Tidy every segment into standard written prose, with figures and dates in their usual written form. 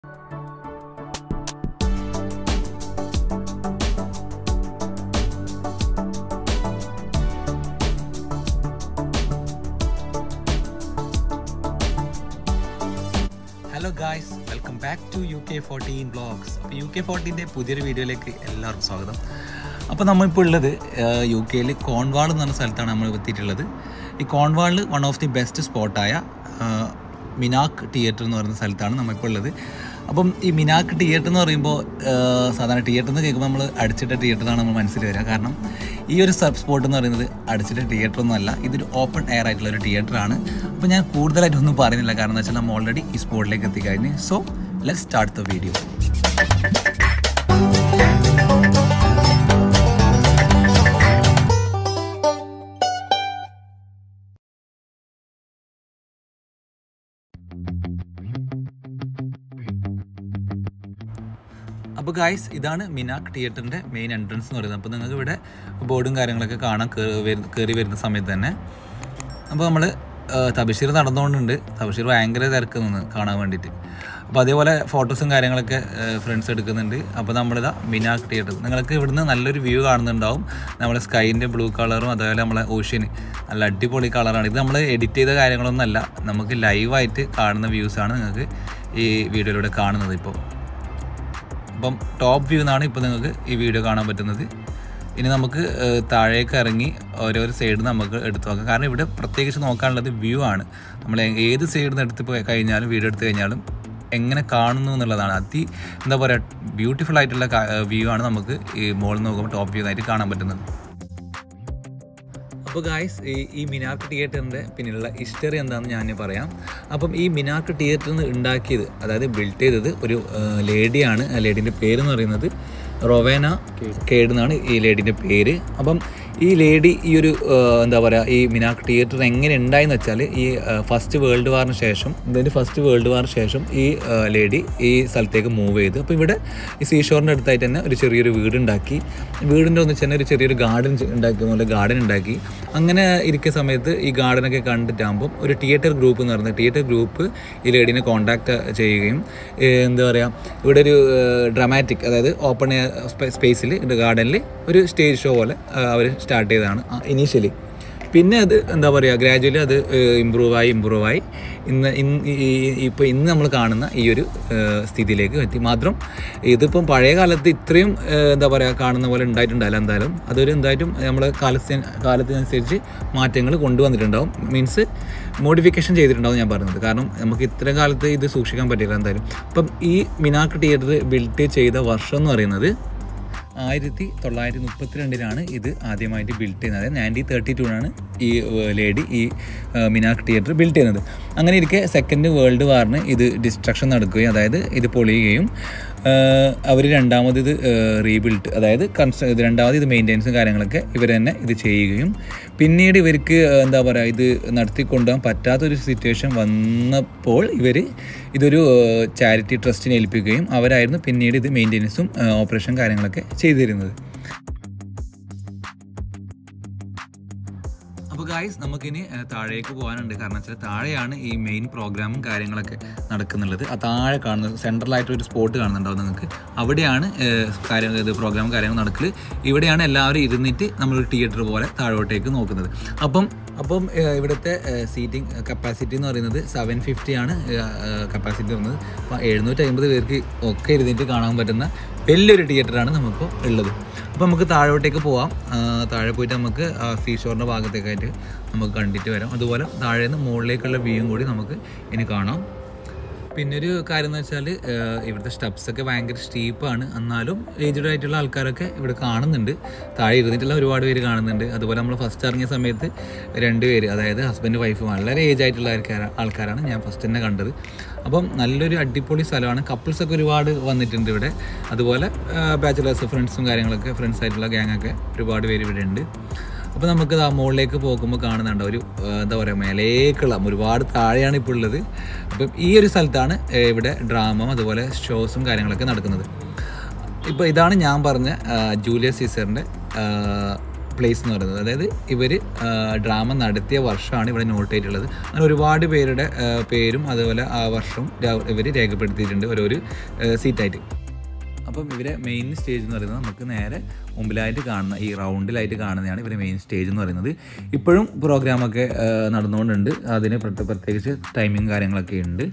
Hello guys, welcome back to UK14 vlogs. അപ്പോൾ UK14ൻ്റെ പുതിയൊരു വീഡിയോയിലേക്ക് എല്ലാവർക്കും സ്വാഗതം. അപ്പോൾ നമ്മളിപ്പോൾ ഉള്ളത് UK കോൺവാൾ എന്ന് പറഞ്ഞ സ്ഥലത്താണ് നമ്മൾ എത്തിയിട്ടുള്ളത്. ഈ കോൺവാളിൽ വൺ ഓഫ് ദി ബെസ്റ്റ് സ്പോട്ടായ മിനാക്ക് തിയേറ്റർ എന്ന് പറയുന്ന സ്ഥലത്താണ് നമ്മളിപ്പോൾ ഉള്ളത്. അപ്പം ഈ മിനാക്ക് തിയേറ്റർ എന്ന് പറയുമ്പോൾ സാധാരണ തിയേറ്റർ എന്ന് കേൾക്കുമ്പോൾ നമ്മൾ അടിച്ചിട്ട തിയേറ്ററാണ് നമ്മൾ മനസ്സിൽ വരിക. കാരണം ഈ ഒരു സ്പോട്ട് എന്ന് പറയുന്നത് അടിച്ചിട്ട തിയേറ്ററൊന്നും അല്ല, ഇതൊരു ഓപ്പൺ എയർ ആയിട്ടുള്ള ഒരു തിയേറ്ററാണ്. അപ്പോൾ ഞാൻ കൂടുതലായിട്ടൊന്നും പറയുന്നില്ല, കാരണം എന്താ വെച്ചാൽ നമ്മൾ ഓൾറെഡി ഈ സ്പോട്ടിലേക്ക് എത്തിക്കഴിഞ്ഞ്. So let's start the video. അപ്പോൾ ഗായ്സ്, ഇതാണ് മിനാക്ക് തിയേറ്ററിൻ്റെ മെയിൻ എൻട്രൻസ് എന്ന് പറയുന്നത്. അപ്പോൾ നിങ്ങൾക്ക് ഇവിടെ ബോർഡും കാര്യങ്ങളൊക്കെ കാണാൻ കയറി വരുന്ന സമയത്ത് തന്നെ. അപ്പോൾ നമ്മൾ തബഷീർ നടന്നുകൊണ്ടുണ്ട്. തബഷീർ ഭയങ്കര തിരക്ക് നിന്ന് കാണാൻ വേണ്ടിയിട്ട്. അപ്പോൾ അതേപോലെ ഫോട്ടോസും കാര്യങ്ങളൊക്കെ ഫ്രണ്ട്സ് എടുക്കുന്നുണ്ട്. അപ്പോൾ നമ്മളിതാ മിനാക്ക് തിയേറ്റർ, നിങ്ങൾക്ക് ഇവിടുന്ന് നല്ലൊരു വ്യൂ കാണുന്നുണ്ടാവും. നമ്മളെ സ്കൈൻ്റെ ബ്ലൂ കളറും അതേപോലെ നമ്മളെ ഓഷ്യന് നല്ല അടിപൊളി കളറാണ്. ഇത് നമ്മൾ എഡിറ്റ് ചെയ്ത കാര്യങ്ങളൊന്നും അല്ല, നമുക്ക് ലൈവായിട്ട് കാണുന്ന വ്യൂസാണ് നിങ്ങൾക്ക് ഈ വീഡിയോയിലൂടെ കാണുന്നത്. അപ്പം ടോപ്പ് വ്യൂ എന്നാണ് ഇപ്പോൾ നിങ്ങൾക്ക് ഈ വീഡിയോ കാണാൻ പറ്റുന്നത്. ഇനി നമുക്ക് താഴേക്ക് ഇറങ്ങി ഓരോരോ സൈഡിൽ നമുക്ക് എടുത്തു നോക്കാം. കാരണം ഇവിടെ പ്രത്യേകിച്ച് നോക്കാനുള്ളത് വ്യൂ ആണ്. നമ്മൾ ഏത് സൈഡിൽ നിന്ന് എടുത്ത് കഴിഞ്ഞാലും വീഡിയോ എടുത്തു കഴിഞ്ഞാലും എങ്ങനെ കാണുന്നു എന്നുള്ളതാണ്. എന്താ പറയുക, ബ്യൂട്ടിഫുൾ ആയിട്ടുള്ള വ്യൂ ആണ് നമുക്ക് ഈ മുകളിൽ നോക്കുമ്പോൾ ടോപ്പ് വ്യൂ ആയിട്ട് കാണാൻ പറ്റുന്നത്. അപ്പോൾ ഗായ്സ്, ഈ മിനാക്ക് തിയേറ്ററിൻ്റെ പിന്നിലുള്ള ഹിസ്റ്ററി എന്താണെന്ന് ഞാൻ പറയാം. അപ്പം ഈ മിനാക്ക് തിയേറ്ററിന് ഉണ്ടാക്കിയത്, അതായത് ബിൽഡ് ചെയ്തത് ഒരു ലേഡിയാണ്. ആ ലേഡീൻ്റെ പേരെന്ന് പറയുന്നത് റൊവേന കേഡ് എന്നാണ് ഈ ലേഡീൻ്റെ പേര്. അപ്പം ഈ ലേഡി ഈ ഒരു എന്താ പറയുക, ഈ മിനാക്ക് തിയേറ്റർ എങ്ങനെ ഉണ്ടായെന്ന് വെച്ചാൽ ഈ ഫസ്റ്റ് വേൾഡ് വാറിന് ശേഷം ഈ ലേഡി ഈ സ്ഥലത്തേക്ക് മൂവ് ചെയ്ത്. അപ്പോൾ ഇവിടെ ഈ സീഷോറിൻ്റെ അടുത്തായിട്ട് തന്നെ ഒരു ചെറിയൊരു വീടുണ്ടാക്കി. വീടിൻ്റെ ഒന്നിച്ച് തന്നെ ഒരു ചെറിയൊരു ഗാർഡൻ ഉണ്ടാക്കി. അങ്ങനെ ഇരിക്കുന്ന സമയത്ത് ഈ ഗാർഡനൊക്കെ കണ്ടിട്ടാകുമ്പോൾ ഒരു തിയേറ്റർ ഗ്രൂപ്പ് എന്ന് പറയുന്നത് തിയേറ്റർ ഗ്രൂപ്പ് ഈ ലേഡീനെ കോൺടാക്റ്റ് ചെയ്യുകയും എന്താ പറയുക, ഇവിടെ ഒരു ഡ്രാമാറ്റിക്, അതായത് ഓപ്പൺ എയർ സ്പേസിൽ ഗാർഡനിൽ ഒരു സ്റ്റേജ് ഷോ പോലെ അവർ സ്റ്റാർട്ട് ചെയ്തതാണ് ഇനീഷ്യലി. പിന്നെ അത് എന്താ പറയുക, ഗ്രാജുവലി അത് ഇമ്പ്രൂവായി ഇന്ന് നമ്മൾ കാണുന്ന ഈ ഒരു സ്ഥിതിയിലേക്ക് എത്തി. മാത്രം ഇതിപ്പം പഴയ കാലത്ത് ഇത്രയും എന്താ പറയുക കാണുന്ന പോലെ ഉണ്ടായിട്ടുണ്ടാവില്ല. എന്തായാലും അതൊരു എന്തായിട്ടും നമ്മൾ കാലത്തിനനുസരിച്ച് മാറ്റങ്ങൾ കൊണ്ടുവന്നിട്ടുണ്ടാവും, മീൻസ് മോഡിഫിക്കേഷൻ ചെയ്തിട്ടുണ്ടാവും ഞാൻ പറയുന്നത്. കാരണം നമുക്ക് ഇത്രയും കാലത്ത് ഇത് സൂക്ഷിക്കാൻ പറ്റില്ല എന്തായാലും. അപ്പം ഈ മിനാക്ക് തിയേറ്റർ ബിൽഡ് ചെയ്ത വർഷം എന്ന് പറയുന്നത് 1932 ഇത് ആദ്യമായിട്ട് ബിൽഡ് ചെയ്യുന്നത്. 1932 ഈ ലേഡി ഈ മിനാക്ക് തിയേറ്റർ ബിൽഡ് ചെയ്യുന്നത്. അങ്ങനെ ഇരിക്കെ സെക്കൻഡ് വേൾഡ് വാറിന് ഇത് ഡിസ്ട്രക്ഷൻ നടക്കുകയും, അതായത് ഇത് പൊളിയുകയും അവർ രണ്ടാമത് ഇത് റീബിൽഡ്, അതായത് രണ്ടാമത് ഇത് മെയിൻ്റെനൻസും കാര്യങ്ങളൊക്കെ ഇവർ തന്നെ ഇത് ചെയ്യുകയും, പിന്നീട് ഇവർക്ക് എന്താ പറയുക ഇത് നടത്തിക്കൊണ്ടുപോകാൻ പറ്റാത്തൊരു സിറ്റുവേഷൻ വന്നപ്പോൾ ഇതൊരു ചാരിറ്റി ട്രസ്റ്റിനെ ഏൽപ്പിക്കുകയും അവരായിരുന്നു പിന്നീട് ഇത് മെയിൻ്റെനൻസും ഓപ്പറേഷൻ കാര്യങ്ങളൊക്കെ ചെയ്തിരുന്നത്. അപ്പോൾ ഗായ്സ്, നമുക്കിനി താഴേക്ക് പോകാനുണ്ട്. കാരണം വെച്ചാൽ താഴെയാണ് ഈ മെയിൻ പ്രോഗ്രാമും കാര്യങ്ങളൊക്കെ നടക്കുന്നുള്ളത്. ആ താഴെ കാണുന്ന സെൻട്രലായിട്ടൊരു സ്പോട്ട് കാണുന്നുണ്ടാവും നിങ്ങൾക്ക്. അവിടെയാണ് പ്രോഗ്രാമും കാര്യങ്ങളും നടക്കൽ. ഇവിടെയാണ് എല്ലാവരും ഇരുന്നിട്ട് നമ്മളൊരു തിയേറ്റർ പോലെ താഴോട്ടേക്ക് നോക്കുന്നത്. അപ്പം ഇവിടുത്തെ സീറ്റിംഗ് കപ്പാസിറ്റി എന്ന് പറയുന്നത് 750 ആണ് കപ്പാസിറ്റി വരുന്നത്. അപ്പോൾ 750 പേർക്ക് ഒക്കെ ഇരുന്നിട്ട് കാണാൻ പറ്റുന്ന വലിയൊരു തിയേറ്ററാണ് നമുക്ക് ഉള്ളത്. അപ്പോൾ നമുക്ക് താഴോട്ടേക്ക് പോവാം. താഴെ പോയിട്ട് നമുക്ക് സീഷോറിൻ്റെ ഭാഗത്തേക്കായിട്ട് നമുക്ക് കണ്ടിട്ട് വരാം. അതുപോലെ താഴെ നിന്ന് മുകളിലേക്കുള്ള വ്യൂവും കൂടി നമുക്ക് ഇനി കാണാം. പിന്നെ ഒരു കാര്യം എന്ന് വെച്ചാൽ ഇവിടുത്തെ സ്റ്റെപ്സൊക്കെ ഭയങ്കര സ്റ്റീപ്പാണ്. എന്നാലും ഏജ്ഡ് ആയിട്ടുള്ള ആൾക്കാരൊക്കെ ഇവിടെ കാണുന്നുണ്ട്. താഴെ ഇരുന്നിട്ടുള്ള ഒരുപാട് പേര് കാണുന്നുണ്ട്. അതുപോലെ നമ്മൾ ഫസ്റ്റ് ഇറങ്ങിയ സമയത്ത് 2 പേര്, അതായത് ഹസ്ബൻഡ് വൈഫ്, വളരെ ഏജ് ആയിട്ടുള്ള ആൾക്കാരാണ് ഞാൻ ഫസ്റ്റ് തന്നെ കണ്ടത്. അപ്പം നല്ലൊരു അടിപൊളി സ്ഥലമാണ്. കപ്പിൾസൊക്കെ ഒരുപാട് വന്നിട്ടുണ്ട് ഇവിടെ. അതുപോലെ ബാച്ചിലേഴ്സ് ഫ്രണ്ട്സും കാര്യങ്ങളൊക്കെ, ഫ്രണ്ട്സ് ആയിട്ടുള്ള ഗ്യാങ്ങൊക്കെ ഒരുപാട് പേര് ഇവിടെ ഉണ്ട്. അപ്പോൾ നമുക്ക് മുകളിലേക്ക് പോകുമ്പോൾ കാണുന്നുണ്ട് ഒരു എന്താ പറയുക, മേലേക്കുള്ള ഒരുപാട് താഴെയാണ് ഇപ്പോൾ ഉള്ളത്. അപ്പം ഈ ഒരു സ്ഥലത്താണ് ഇവിടെ ഡ്രാമ അതുപോലെ ഷോസും കാര്യങ്ങളൊക്കെ നടക്കുന്നത്. ഇപ്പോൾ ഇതാണ് ഞാൻ പറഞ്ഞ ജൂലിയസ് സീസറിൻ്റെ പ്ലേസ് എന്ന് പറയുന്നത്. അതായത് ഇവർ ഡ്രാമ നടത്തിയ വർഷമാണ് ഇവിടെ നോട്ട് ചെയ്തിട്ടുള്ളത്. അങ്ങനെ ഒരുപാട് പേരുടെ പേരും അതുപോലെ ആ വർഷവും ഇവർ രേഖപ്പെടുത്തിയിട്ടുണ്ട് ഓരോരു സീറ്റായിട്ട്. അപ്പം ഇവരെ മെയിൻ സ്റ്റേജ് എന്ന് പറയുന്നത് നമുക്ക് നേരെ മുമ്പിലായിട്ട് കാണുന്ന ഈ റൗണ്ടിലായിട്ട് കാണുന്നതാണ് ഇവരെ മെയിൻ സ്റ്റേജ് എന്ന് പറയുന്നത്. ഇപ്പോഴും പ്രോഗ്രാമൊക്കെ നടന്നുകൊണ്ടുണ്ട്. അതിന് പ്രത്യേകിച്ച് ടൈമിങ് കാര്യങ്ങളൊക്കെ ഉണ്ട്.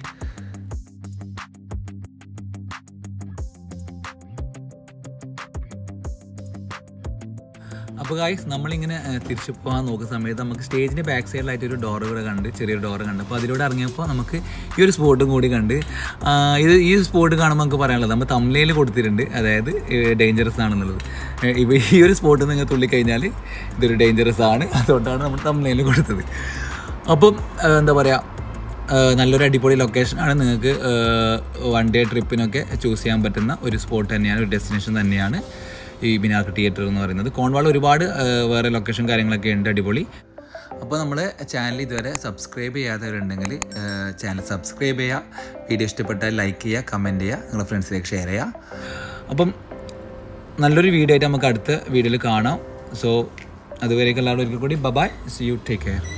അപ്പോൾ ഗൈസ് നമ്മളിങ്ങനെ തിരിച്ചു പോകാൻ നോക്കുന്ന സമയത്ത് നമുക്ക് സ്റ്റേജിൻ്റെ ബാക്ക് സൈഡിലായിട്ട് ഒരു ഡോർ കൂടെ കണ്ട്, ചെറിയൊരു ഡോറ് കണ്ട്. അപ്പോൾ അതിലൂടെ ഇറങ്ങിയപ്പോൾ നമുക്ക് ഈ ഒരു സ്പോട്ടും കൂടി കണ്ട്. ഈ സ്പോട്ട് കാണുമ്പോൾ നമുക്ക് പറയാനുള്ളത് നമ്മൾ തംബ്നെയിൽ കൊടുത്തിട്ടുണ്ട്, അതായത് ഡേഞ്ചറസ് ആണെന്നുള്ളത്. ഈ ഒരു സ്പോട്ട് നിങ്ങൾ തുള്ളിക്കഴിഞ്ഞാൽ ഇതൊരു ഡേഞ്ചറസ് ആണ്, അതുകൊണ്ടാണ് നമ്മൾ തംബ്നെയിൽ കൊടുത്തത്. അപ്പം എന്താ പറയുക, നല്ലൊരു അടിപൊളി ലൊക്കേഷനാണ്. നിങ്ങൾക്ക് വൺ ഡേ ട്രിപ്പിനൊക്കെ ചൂസ് ചെയ്യാൻ പറ്റുന്ന ഒരു സ്പോട്ട് തന്നെയാണ്, ഒരു ഡെസ്റ്റിനേഷൻ തന്നെയാണ് ഈ ബിനാർക്ക് തിയേറ്റർ എന്ന് പറയുന്നത്. കോൺവാൾ ഒരുപാട് വേറെ ലൊക്കേഷൻ കാര്യങ്ങളൊക്കെ ഉണ്ട്, അടിപൊളി. അപ്പോൾ നമ്മൾ ചാനൽ ഇതുവരെ സബ്സ്ക്രൈബ് ചെയ്യാത്തവരുണ്ടെങ്കിൽ ചാനൽ സബ്സ്ക്രൈബ് ചെയ്യുക, വീഡിയോ ഇഷ്ടപ്പെട്ടാൽ ലൈക്ക് ചെയ്യുക, കമൻറ്റ് ചെയ്യുക, നിങ്ങളുടെ ഫ്രണ്ട്സിലേക്ക് ഷെയർ ചെയ്യുക. അപ്പം നല്ലൊരു വീഡിയോ ആയിട്ട് നമുക്ക് അടുത്ത വീഡിയോയിൽ കാണാം. സോ അതുവരേക്കും എല്ലാവരും ഒരിക്കൽ കൂടി bye, see you, take care.